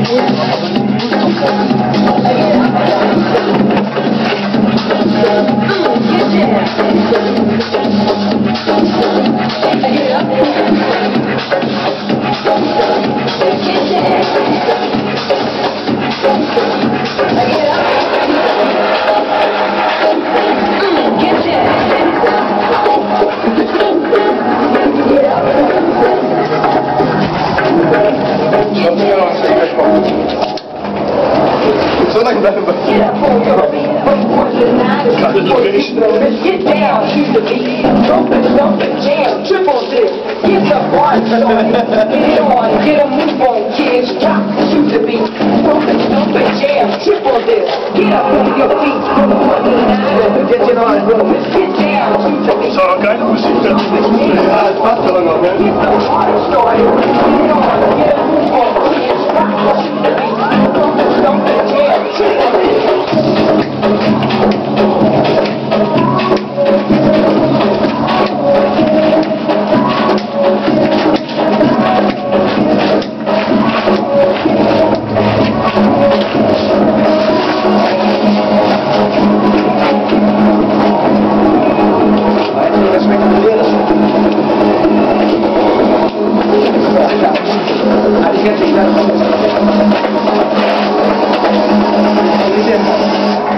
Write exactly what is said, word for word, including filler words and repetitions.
Get down, shoot the beat, jump and jump and jam, triple dip, get the bar started, get it on, get a move on, kids, rock, shoot the beat, jump and jump and jam, triple dip, get up on your feet, get it on, get down, shoot the beat, Sono geile Musik, das passt aber noch, ne? get the bar started, get it on, get a move on, kids, rock, shoot the beat, jump and jump and jam, triple dip. Gracias.